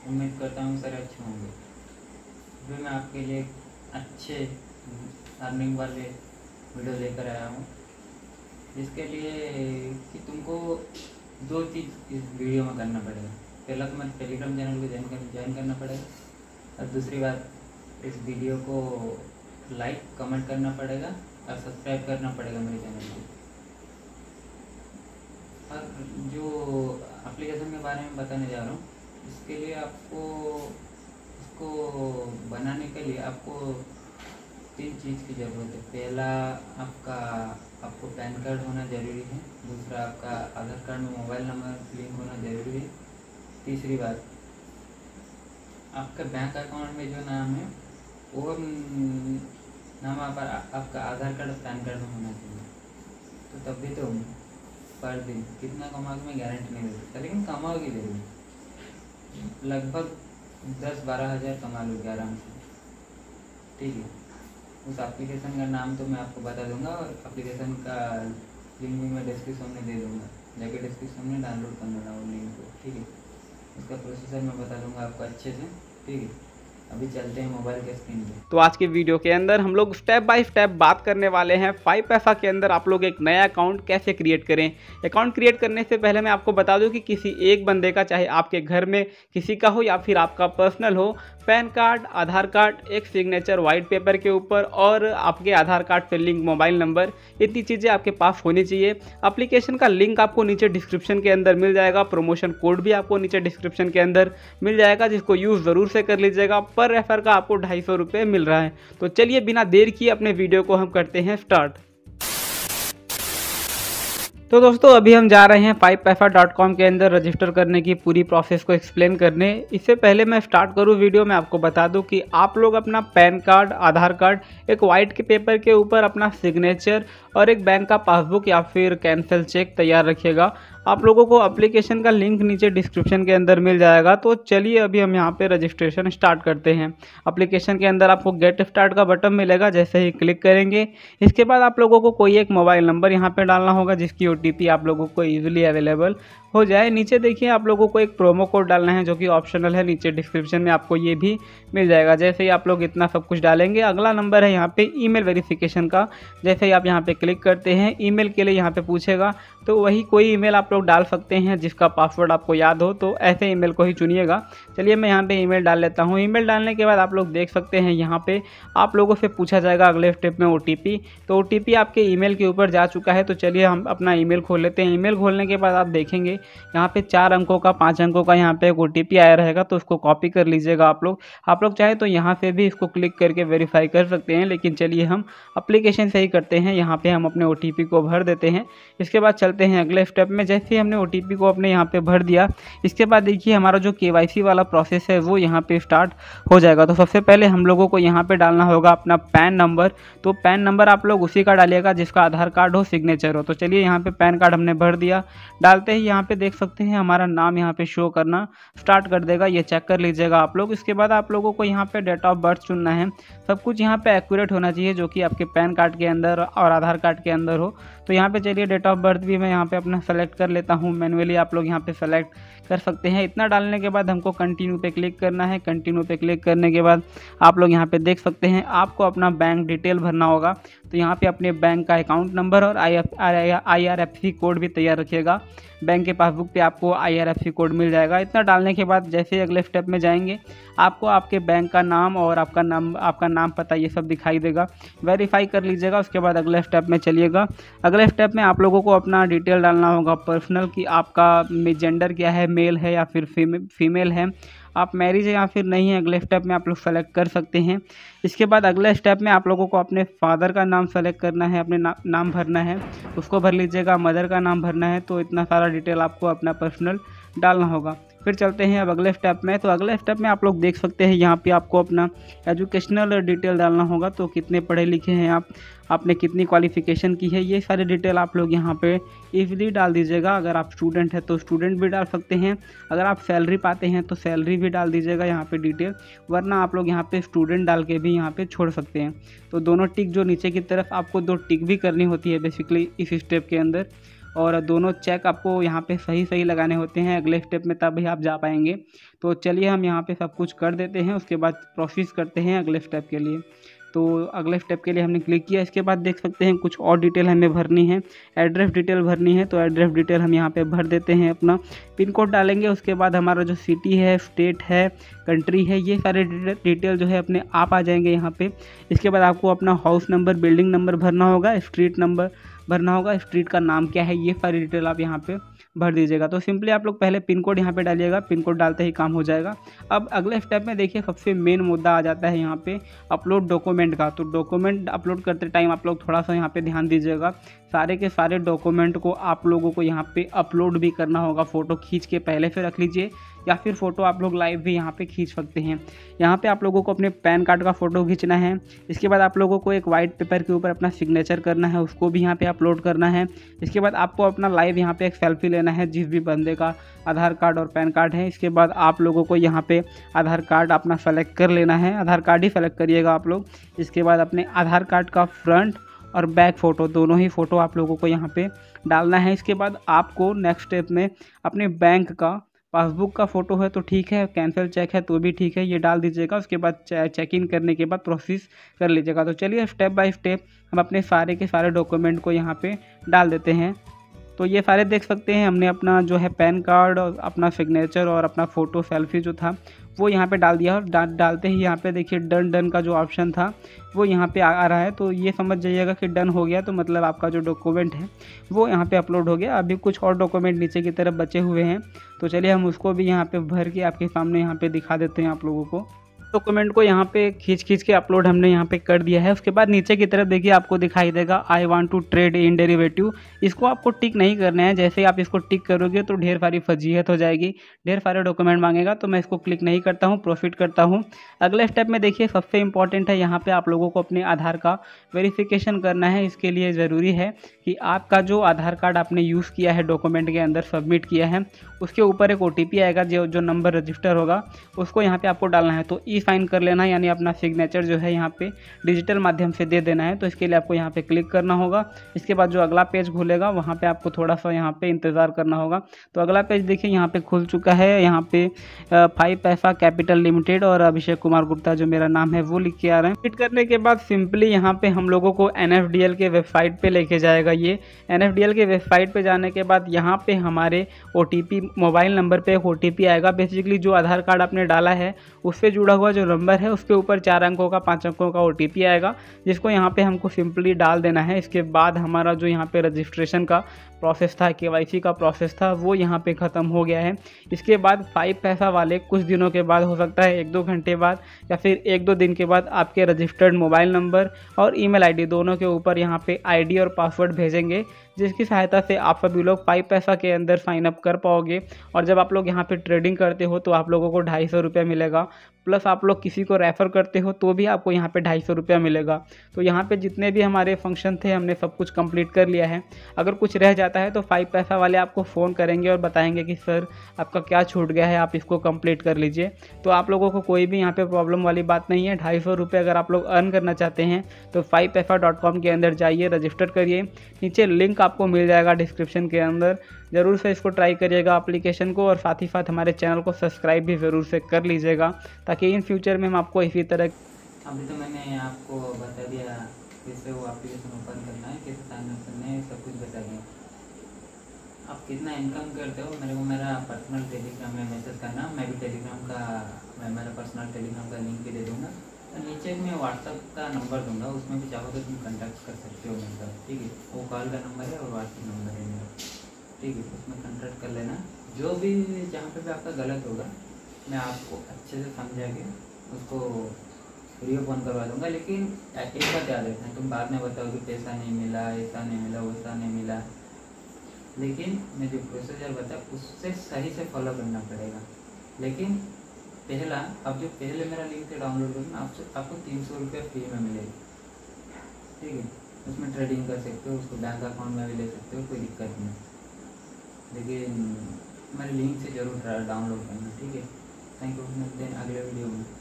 उम्मीद करता हूँ सर अच्छे होंगे। फिर मैं आपके लिए अच्छे अर्निंग वाले वीडियो लेकर आया हूँ, जिसके लिए कि तुमको दो चीज़ इस वीडियो में करना पड़ेगा। पहला तुम्हारे टेलीग्राम चैनल को ज्वाइन करना पड़ेगा, और दूसरी बात इस वीडियो को लाइक कमेंट करना पड़ेगा और सब्सक्राइब करना पड़ेगा मेरे चैनल को। और जो एप्लीकेशन के बारे में बताने जा रहा हूँ, इसके लिए आपको इसको बनाने के लिए आपको 3 चीज़ की ज़रूरत है। पहला आपको पैन कार्ड होना ज़रूरी है। दूसरा आपका आधार कार्ड में मोबाइल नंबर लिंक होना ज़रूरी है। तीसरी बात आपका बैंक अकाउंट में जो नाम है वो नाम आपका आधार कार्ड और पैन कार्ड में होना चाहिए। तो तब भी तो पर दिन कितना कमाओगे मैं गारंटी नहीं दे सकता, लेकिन कमाओगे जरूर। लगभग 10-12 हज़ार कमा लोगे आराम से, ठीक है। उस एप्लीकेशन का नाम तो मैं आपको बता दूंगा, और एप्लीकेशन का लिंक भी मैं डिस्क्रिप्शन में दे दूंगा। जाके डिस्क्रिप्शन में डाउनलोड करना वो लिंक को, ठीक है। उसका प्रोसेसर मैं बता दूंगा आपको अच्छे से, ठीक है। अभी चलते हैं मोबाइल के स्क्रीन पे। तो आज के वीडियो के अंदर हम लोग स्टेप बाय स्टेप बात करने वाले हैं 5पैसा के अंदर आप लोग एक नया अकाउंट कैसे क्रिएट करें। अकाउंट क्रिएट करने से पहले मैं आपको बता दूं कि किसी एक बंदे का, चाहे आपके घर में किसी का हो या फिर आपका पर्सनल हो, पैन कार्ड, आधार कार्ड, एक सिग्नेचर वाइट पेपर के ऊपर और आपके आधार कार्ड पे लिंक मोबाइल नंबर, इतनी चीज़ें आपके पास होनी चाहिए। एप्लीकेशन का लिंक आपको नीचे डिस्क्रिप्शन के अंदर मिल जाएगा, प्रमोशन कोड भी आपको नीचे डिस्क्रिप्शन के अंदर मिल जाएगा, जिसको यूज़ ज़रूर से कर लीजिएगा। पर रेफर का आपको 250 रुपये मिल रहा है। तो चलिए बिना देर किए अपने वीडियो को हम करते हैं स्टार्ट। तो दोस्तों अभी हम जा रहे हैं 5पैसा.com के अंदर रजिस्टर करने की पूरी प्रोसेस को एक्सप्लेन करने। इससे पहले मैं स्टार्ट करूं वीडियो में आपको बता दूं कि आप लोग अपना पैन कार्ड, आधार कार्ड, एक वाइट के पेपर के ऊपर अपना सिग्नेचर और एक बैंक का पासबुक या फिर कैंसिल चेक तैयार रखिएगा। आप लोगों को एप्लीकेशन का लिंक नीचे डिस्क्रिप्शन के अंदर मिल जाएगा। तो चलिए अभी हम यहाँ पे रजिस्ट्रेशन स्टार्ट करते हैं। एप्लीकेशन के अंदर आपको गेट स्टार्ट का बटन मिलेगा, जैसे ही क्लिक करेंगे इसके बाद आप लोगों को कोई एक मोबाइल नंबर यहाँ पे डालना होगा, जिसकी OTP आप लोगों को ईजिली अवेलेबल हो जाए। नीचे देखिए आप लोगों को एक प्रोमो कोड डालना है, जो कि ऑप्शनल है। नीचे डिस्क्रिप्शन में आपको ये भी मिल जाएगा। जैसे ही आप लोग इतना सब कुछ डालेंगे, अगला नंबर है यहाँ पे ईमेल वेरिफिकेशन का। जैसे ही आप यहाँ पे क्लिक करते हैं, ईमेल के लिए यहाँ पे पूछेगा, तो वही कोई ईमेल आप लोग डाल सकते हैं जिसका पासवर्ड आपको याद हो, तो ऐसे ईमेल को ही चुनिएगा। चलिए मैं यहाँ पे ईमेल डाल लेता हूँ। ईमेल डालने के बाद आप लोग देख सकते हैं यहाँ पे आप लोगों से पूछा जाएगा अगले स्टेप में OTP। तो OTP आपके ईमेल के ऊपर जा चुका है। तो चलिए हम अपना ईमेल खोल लेते हैं। ईमेल खोलने के बाद आप देखेंगे यहाँ पे 4 अंकों का, 5 अंकों का यहाँ पे एक OTP आया रहेगा, तो उसको कॉपी कर लीजिएगा आप लोग चाहे तो यहाँ से भी इसको क्लिक करके वेरीफाई कर सकते हैं, लेकिन चलिए हम एप्लीकेशन से ही करते हैं। यहाँ पे हम अपने OTP को भर देते हैं। इसके बाद चलते हैं अगले स्टेप में। जैसे ही हमने OTP को अपने यहाँ पे भर दिया, इसके बाद देखिए हमारा जो KYC वाला प्रोसेस है वो यहाँ पे स्टार्ट हो जाएगा। तो सबसे पहले हम लोगों को यहाँ पे डालना होगा अपना पैन नंबर। तो पैन नंबर आप लोग उसी का डालिएगा जिसका आधार कार्ड हो, सिग्नेचर हो। तो चलिए यहाँ पे पैन कार्ड हमने भर दिया। डालते ही यहाँ पे देख सकते हैं हमारा नाम यहाँ पे शो करना स्टार्ट कर देगा, ये चेक कर लीजिएगा आप लोग। इसके बाद आप लोगों को यहाँ पे डेट ऑफ बर्थ चुनना है। सब कुछ यहाँ पे एक्यूरेट होना चाहिए, जो कि आपके पैन कार्ड के अंदर और आधार कार्ड के अंदर हो। तो यहाँ पे चलिए डेट ऑफ बर्थ भी मैं यहाँ पे अपना सेलेक्ट कर लेता हूँ। मैनुअली आप लोग यहाँ पे सेलेक्ट कर सकते हैं। इतना डालने के बाद हमको कंटिन्यू पे क्लिक करना है। कंटिन्यू पे क्लिक करने के बाद आप लोग यहाँ पे देख सकते हैं आपको अपना बैंक डिटेल भरना होगा। तो यहाँ पे अपने बैंक का अकाउंट नंबर और IRFC कोड भी तैयार रखिएगा। बैंक के पासबुक पे आपको IRFC कोड मिल जाएगा। इतना डालने के बाद जैसे अगले स्टेप में जाएंगे, आपको आपके बैंक का नाम और आपका नाम पता ये सब दिखाई देगा। वेरीफाई कर लीजिएगा। उसके बाद अगले स्टेप में चलिएगा। अगले स्टेप में आप लोगों को अपना डिटेल डालना होगा पर्सनल, कि आपका जेंडर क्या है, मेल है या फिर फीमेल है, आप मैरिज है या फिर नहीं है। अगले स्टेप में आप लोग सेलेक्ट कर सकते हैं। इसके बाद अगले स्टेप में आप लोगों को अपने फादर का नाम सेलेक्ट करना है, अपने नाम भरना है, उसको भर लीजिएगा। मदर का नाम भरना है। तो इतना सारा डिटेल आपको अपना पर्सनल डालना होगा। फिर चलते हैं अब अगले स्टेप में। तो अगले स्टेप में आप लोग देख सकते हैं यहाँ पे आपको अपना एजुकेशनल डिटेल डालना होगा। तो कितने पढ़े लिखे हैं आप, आपने कितनी क्वालिफ़िकेशन की है, ये सारे डिटेल आप लोग यहाँ पे ईजिली डाल दीजिएगा। अगर आप स्टूडेंट हैं तो स्टूडेंट भी डाल सकते हैं। अगर आप सैलरी पाते हैं तो सैलरी भी डाल दीजिएगा यहाँ पे डिटेल, वरना आप लोग यहाँ पे स्टूडेंट डाल के भी यहाँ पे छोड़ सकते हैं। तो दोनों टिक जो नीचे की तरफ आपको 2 टिक भी करनी होती है बेसिकली इस स्टेप के अंदर। और दोनों चेक आपको यहाँ पे सही लगाने होते हैं अगले स्टेप में, तभी आप जा पाएंगे। तो चलिए हम यहाँ पे सब कुछ कर देते हैं, उसके बाद प्रोसीड करते हैं अगले स्टेप के लिए। तो अगले स्टेप के लिए हमने क्लिक किया। इसके बाद देख सकते हैं कुछ और डिटेल हमें भरनी है, एड्रेस डिटेल भरनी है। तो एड्रेस डिटेल हम यहाँ पे भर देते हैं, अपना पिन कोड डालेंगे। उसके बाद हमारा जो सिटी है, स्टेट है, कंट्री है, ये सारे डिटेल जो है अपने आप आ जाएंगे यहाँ पे। इसके बाद आपको अपना हाउस नंबर, बिल्डिंग नंबर भरना होगा, स्ट्रीट नंबर भरना होगा, स्ट्रीट का नाम क्या है, ये सारी डिटेल आप यहाँ पे भर दीजिएगा। तो सिंपली आप लोग पहले पिन कोड यहाँ पे डालिएगा, पिन कोड डालते ही काम हो जाएगा। अब अगले स्टेप में देखिए सबसे मेन मुद्दा आ जाता है यहाँ पे अपलोड डॉक्यूमेंट का। तो डॉक्यूमेंट अपलोड करते टाइम आप लोग थोड़ा सा यहाँ पे ध्यान दीजिएगा, सारे के सारे डॉक्यूमेंट को आप लोगों को यहाँ पे अपलोड भी करना होगा। फ़ोटो खींच के पहले से रख लीजिए, या फिर फ़ोटो आप लोग लाइव भी यहाँ पे खींच सकते हैं। यहाँ पे आप लोगों को अपने पैन कार्ड का फ़ोटो खींचना है। इसके बाद आप लोगों को एक वाइट पेपर के ऊपर अपना सिग्नेचर करना है, उसको भी यहाँ पे अपलोड करना है। इसके बाद आपको अपना लाइव यहाँ पे एक सेल्फी लेना है जिस भी बंदे का आधार कार्ड और पैन कार्ड है। इसके बाद आप लोगों को यहाँ पे आधार कार्ड अपना सेलेक्ट कर लेना है, आधार कार्ड ही सेलेक्ट करिएगा आप लोग। इसके बाद अपने आधार कार्ड का फ्रंट और बैक फ़ोटो, दोनों ही फ़ोटो आप लोगों को यहाँ पे डालना है। इसके बाद आपको नेक्स्ट स्टेप में अपने बैंक का पासबुक का फ़ोटो है तो ठीक है, कैंसिल चेक है तो भी ठीक है, ये डाल दीजिएगा। उसके बाद चेक इन करने के बाद प्रोसेस कर लीजिएगा। तो चलिए स्टेप बाय स्टेप हम अपने सारे के सारे डॉक्यूमेंट को यहाँ पे डाल देते हैं। तो ये सारे देख सकते हैं हमने अपना जो है पैन कार्ड और अपना सिग्नेचर और अपना फ़ोटो सेल्फी जो था वो यहाँ पे डाल दिया। और डालते ही यहाँ पे देखिए डन का जो ऑप्शन था वो यहाँ पे आ रहा है। तो ये समझ जाइएगा कि डन हो गया, तो मतलब आपका जो डॉक्यूमेंट है वो यहाँ पे अपलोड हो गया। अभी कुछ और डॉक्यूमेंट नीचे की तरफ बचे हुए हैं, तो चलिए हम उसको भी यहाँ पे भर के आपके सामने यहाँ पे दिखा देते हैं आप लोगों को। डॉक्यूमेंट को यहाँ पे खींच के अपलोड हमने यहाँ पे कर दिया है। उसके बाद नीचे की तरफ देखिए आपको दिखाई देगा I want to trade in derivative. इसको आपको टिक नहीं करना है, जैसे ही आप इसको टिक करोगे तो ढेर सारी फजीहत हो जाएगी, ढेर सारे डॉक्यूमेंट मांगेगा। तो मैं इसको क्लिक नहीं करता हूँ, प्रोसीड करता हूँ। अगले स्टेप में देखिए सबसे इंपॉर्टेंट है, यहाँ पर आप लोगों को अपने आधार का वेरिफिकेशन करना है। इसके लिए ज़रूरी है कि आपका जो आधार कार्ड आपने यूज़ किया है, डॉक्यूमेंट के अंदर सबमिट किया है, उसके ऊपर एक OTP आएगा, जो नंबर रजिस्टर होगा उसको यहाँ पे आपको डालना है। तो साइन कर लेना है, यानी अपना सिग्नेचर जो है यहाँ पे डिजिटल माध्यम से दे देना है। तो इसके लिए आपको यहाँ पे क्लिक करना होगा। इसके बाद जो अगला पेज खुलेगा वहाँ पे आपको थोड़ा सा यहाँ पे इंतज़ार करना होगा। तो अगला पेज देखिए यहाँ पे खुल चुका है। यहाँ पे 5 पैसा कैपिटल लिमिटेड और अभिषेक कुमार गुप्ता जो मेरा नाम है वो लिख के आ रहे हैं। क्लिक करने के बाद सिंपली यहाँ पे हम लोगों को NFDL के वेबसाइट पे लेके जाएगा। ये NFDL के वेबसाइट पे जाने के बाद यहाँ पे हमारे OTP, मोबाइल नंबर पे एक OTP आएगा। बेसिकली जो आधार कार्ड आपने डाला है उससे जुड़ा हुआ जो नंबर है उसके ऊपर 4 अंकों का 5 अंकों का OTP आएगा, जिसको यहाँ पे हमको सिंपली डाल देना है। इसके बाद हमारा जो यहाँ पे रजिस्ट्रेशन का प्रोसेस था, KYC का प्रोसेस था, वो यहाँ पे ख़त्म हो गया है। इसके बाद 5 पैसा वाले कुछ दिनों के बाद, हो सकता है 1-2 घंटे बाद या फिर 1-2 दिन के बाद, आपके रजिस्टर्ड मोबाइल नंबर और ईमेल ID दोनों के ऊपर यहाँ पे ID और पासवर्ड भेजेंगे, जिसकी सहायता से आप सभी लोग 5 पैसा के अंदर साइन अप कर पाओगे। और जब आप लोग यहाँ पे ट्रेडिंग करते हो तो आप लोगों को 250 रुपये मिलेगा, प्लस आप लोग किसी को रेफ़र करते हो तो भी आपको यहाँ पे 250 रुपया मिलेगा। तो यहाँ पे जितने भी हमारे फंक्शन थे हमने सब कुछ कंप्लीट कर लिया है। अगर कुछ रह जाता है तो 5 पैसा वाले आपको फ़ोन करेंगे और बताएंगे कि सर आपका क्या छूट गया है, आप इसको कंप्लीट कर लीजिए। तो आप लोगों को कोई भी यहाँ पे प्रॉब्लम वाली बात नहीं है। 250 रुपये अगर आप लोग अर्न करना चाहते हैं तो 5paisa.com के अंदर जाइए, रजिस्टर करिए। नीचे लिंक आपको मिल जाएगा डिस्क्रिप्शन के अंदर, ज़रूर से इसको ट्राई करिएगा एप्लीकेशन को, और साथ ही साथ हमारे चैनल को सब्सक्राइब भी ज़रूर से कर लीजिएगा, ताकि इन फ्यूचर में हम आपको इसी तरह। अभी तो मैंने आपको बता दिया कैसे वो एप्लीकेशन ओपन करना है, कैसे साइन अप करना है, सब कुछ बता दिया। आप कितना इनकम करते हो मेरे को मेरा पर्सनल टेलीग्राम में मैसेज करना, मैं भी मेरा पर्सनल टेलीग्राम का लिंक भी दे दूँगा। तो नीचे मैं व्हाट्सअप का नंबर दूंगा, उसमें भी चाहो तो तुम कॉन्टैक्ट कर सकते हो मेरे साथ, ठीक है। वो कॉल का नंबर है और व्हाट्सअप नंबर है मेरा, ठीक है। उसमें कॉन्टैक्ट कर लेना। जो भी जहाँ पे भी आपका गलत होगा मैं आपको अच्छे से समझा के उसको वीडियो फोन करवा दूँगा। लेकिन एक बात याद रखना, तुम बाद में बताओ कि पैसा नहीं मिला, ऐसा नहीं मिला, वैसा नहीं मिला। लेकिन मैं जो प्रोसीजर बताया उससे सही से फॉलो करना पड़ेगा। लेकिन पहले मेरा लिंक से डाउनलोड करना, आपको 300 रुपये फ्री में मिलेगी, ठीक है। उसमें ट्रेडिंग कर सकते हो, उसको बैंक अकाउंट में भी ले सकते हो, कोई दिक्कत नहीं। लेकिन मेरे लिंक से ज़रूर डाउनलोड करना, ठीक है। थैंक यू, मिलते हैं अगले वीडियो में।